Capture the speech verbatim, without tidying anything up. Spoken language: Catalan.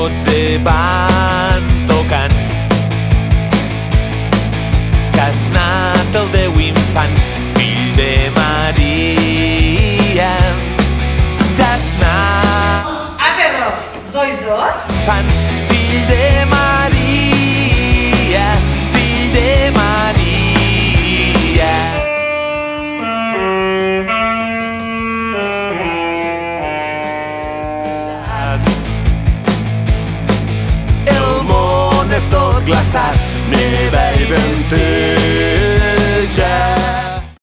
dotze van tocant. Ja has nat el Déu infant, fill de Maria. Ja has nat... Ah, però, sois dos? Fan